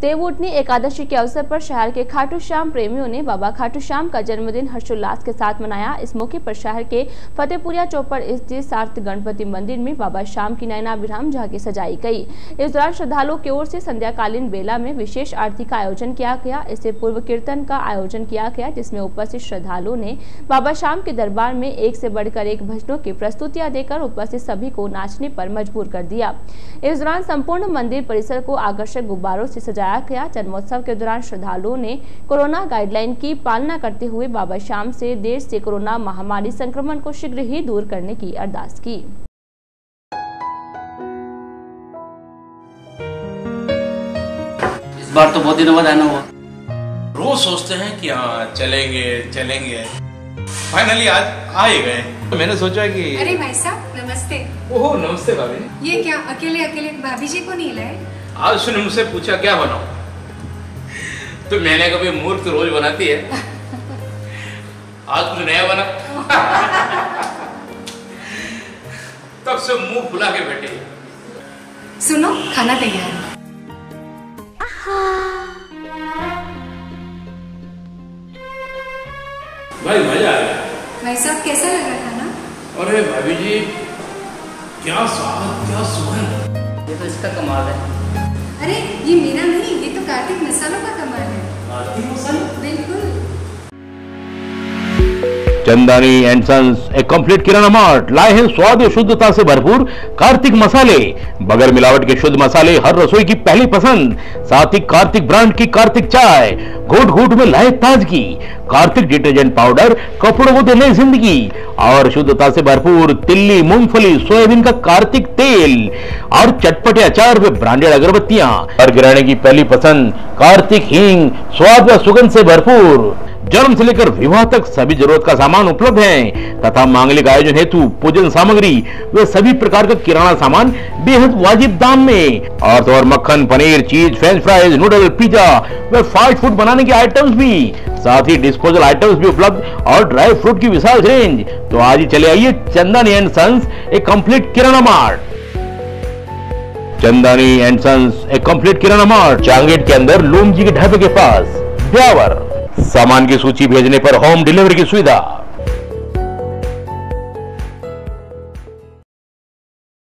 देवउठनी एकादशी के अवसर पर शहर के खाटू श्याम प्रेमियों ने बाबा खाटू श्याम का जन्मदिन हर्षोल्लास के साथ मनाया। इस मौके पर शहर के फतेहपुरिया चौक पर स्थित सार्थ गणपति मंदिर में बाबा श्याम की नयनाभिराम झांकी सजाई गई। इस दौरान श्रद्धालुओं की ओर से संध्याकालीन बेला में विशेष आरती का आयोजन किया गया। इससे पूर्व कीर्तन का आयोजन किया गया, जिसमें उपस्थित श्रद्धालुओं ने बाबा श्याम के दरबार में एक से बढ़कर एक भजनों की प्रस्तुतियां देकर उपस्थित सभी को नाचने पर मजबूर कर दिया। इस दौरान संपूर्ण मंदिर परिसर को आकर्षक गुब्बारों से सजाया गया। जन्मोत्सव के दौरान श्रद्धालुओं ने कोरोना गाइडलाइन की पालना करते हुए बाबा श्याम से देश से कोरोना महामारी संक्रमण को शीघ्र ही दूर करने की अरदास की। इस बार तो बहुत दिनों बाद आना हुआ। रोज सोचते हैं कि हाँ चलेंगे चलेंगे, फाइनली आज आ ही गए। तो मैंने सोचा कि अरे भाई साहब नमस्ते। ओह नमस्ते भाभी। ये क्या अकेले अकेले भाभी जी को नहीं लाए? आज उसने मुझसे पूछा क्या बनाऊं, तो मैंने कभी मूर्ख रोज बनाती है, आज कुछ नया बना। तब से मुंह फुला के बैठे। सुनो खाना तैयार है। भाई मजा आया। भाई साहब कैसा लगा खाना? अरे भाभी जी क्या स्वाद, क्या सुगंध। ये तो इसका कमाल है। अरे ये मेरा नहीं, ये तो कार्तिक मसालों का कमाल है। कार्तिक मसाला? बिल्कुल। चंदानी एंड सन्स, एक कंप्लीट किराना मार्ट लाए हैं स्वाद और शुद्धता से भरपूर कार्तिक मसाले। बगैर मिलावट के शुद्ध मसाले हर रसोई की पहली पसंद। साथ ही कार्तिक ब्रांड की कार्तिक चाय, घूट घूट में लाए ताजगी। कार्तिक डिटर्जेंट पाउडर, कपड़ों को दे नई जिंदगी। और शुद्धता से भरपूर तिल्ली, मूंगफली, सोयाबीन का कार्तिक तेल और चटपटे अचार व ब्रांडेड अगरबत्तियां। हर गृहिणी की पहली पसंद कार्तिक हींग, स्वाद व सुगंध से भरपूर। जन्म से लेकर विवाह तक सभी जरूरत का सामान उपलब्ध है तथा मांगलिक आयोजन हेतु पूजन सामग्री व सभी प्रकार का किराना सामान बेहद वाजिब दाम में। और तो और मक्खन, paneer, cheese, french fries, noodle, pizza व फास्ट फूड बनाने के आइटम्स भी, साथ ही डिस्पोजल आइटम्स भी उपलब्ध और ड्राई फ्रूट की विशाल रेंज। तो आज ही चले आइए चंदानी एंड सन्स, एक complete kirana mart. Chandani and sons, एक कंप्लीट किराना मार्ट, चांगेट के अंदर लूम जी के ढाबे के पास, ब्यावर। सामान की सूची भेजने पर होम डिलीवरी की सुविधा।